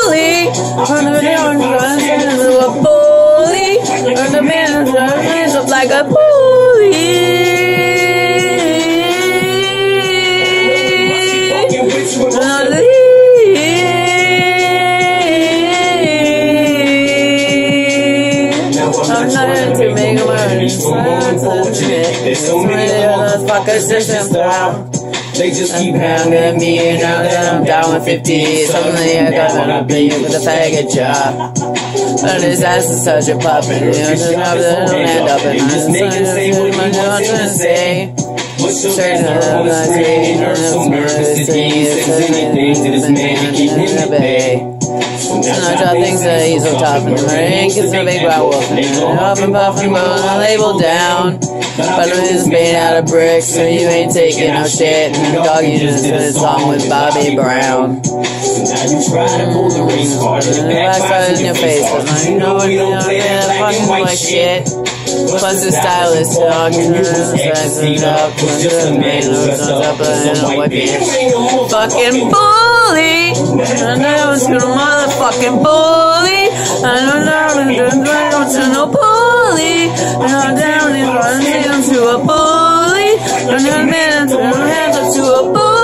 bully. Turn the man into a bully. Turn the man up like a bully. I'm not here to make a murder. There's so many motherfuckers just proud. They just keep pounding me, and now that I'm down with 50, suddenly I got an opinion with a faggot job. But his ass is such a puppet, you know, just have to land up and just make him say what he wants to say. Certain I'm not saying, some nervous today, says anything to this man to keep him at bay. And I drop things that he's on top of the ring, cause the big white wolf, and up and puffing, blowing the label down. But I'm just made out of bricks, so you ain't taking no shit. And dog, you just did a song with Bobby Brown. So now you try to pull the ring card, and the backside in your face, but like, you know what, you don't play that fucking white shit. Plus the stylist dog, sizing up, just a man who's up in a white bitch. Fucking bully! I know it's gonna motherfucking bully! I know now I'm to no bully! And I'm down and running to a bully! And I'm to a bully!